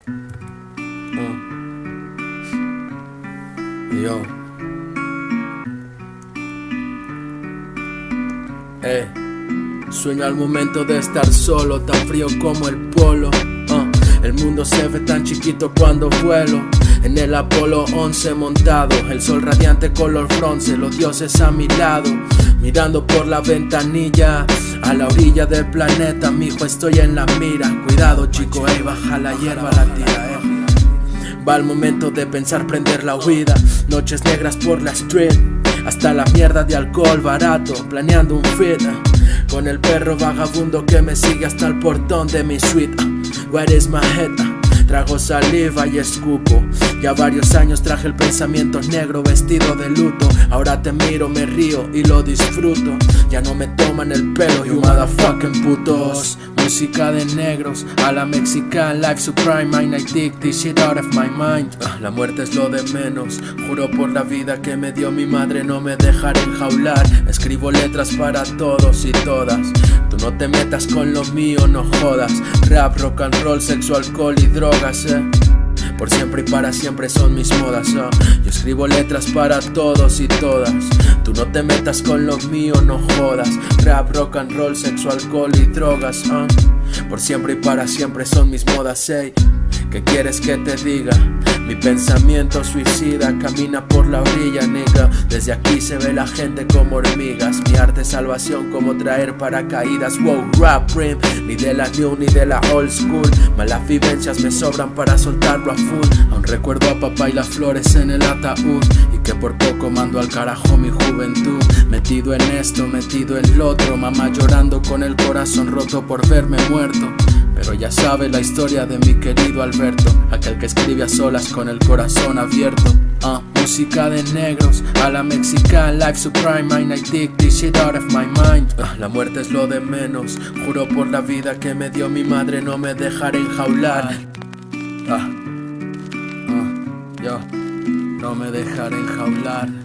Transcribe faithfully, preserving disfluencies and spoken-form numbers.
Uh. Yo. Eh. Sueño al momento de estar solo, tan frío como el polo. uh. El mundo se ve tan chiquito cuando vuelo. En el Apolo once montado, el sol radiante color bronce, los dioses a mi lado, mirando por la ventanilla a la orilla del planeta, mijo, estoy en la mira. Cuidado, chico, ey, baja la hierba, la tira, eh. Va el momento de pensar prender la huida. Noches negras por la street, hasta la mierda de alcohol barato, planeando un fit con el perro vagabundo que me sigue hasta el portón de mi suite. Where is my head? Trago saliva y escupo. Ya varios años traje el pensamiento negro vestido de luto. Ahora te miro, me río y lo disfruto. Ya no me toman el pelo, you motherfucking putos. Música de negros, a la mexican, life supreme, mine, I dig this shit out of my mind. ah, La muerte es lo de menos, juro por la vida que me dio mi madre no me dejaré enjaular. Escribo letras para todos y todas, tú no te metas con lo mío, no jodas. Rap, rock and roll, sexo, alcohol y drogas, eh por siempre y para siempre son mis modas. oh. Yo escribo letras para todos y todas, tú no te metas con lo mío, no jodas. Rap, rock and roll, sexo, alcohol y drogas, uh. por siempre y para siempre son mis modas. Ey, ¿qué quieres que te diga? Mi pensamiento suicida camina por la orilla, nigga. Desde aquí se ve la gente como hormigas. Mi arte es salvación como traer paracaídas. Wow, rap rim, ni de la new ni de la old school. Malas vivencias me sobran para soltarlo a full. Aún recuerdo a papá y las flores en el ataúd, y que por poco mando al carajo mi juventud. Metido en esto, metido en lo otro, mamá llorando con el corazón roto por verme muerto. Pero ya sabes la historia de mi querido Alberto, aquel que escribe a solas con el corazón abierto. uh, Música de negros, a la mexican, life supreme, mine, I dig this shit out of my mind. uh, La muerte es lo de menos, juro por la vida que me dio mi madre no me dejaré enjaular. ah. uh, Yo, no me dejaré enjaular.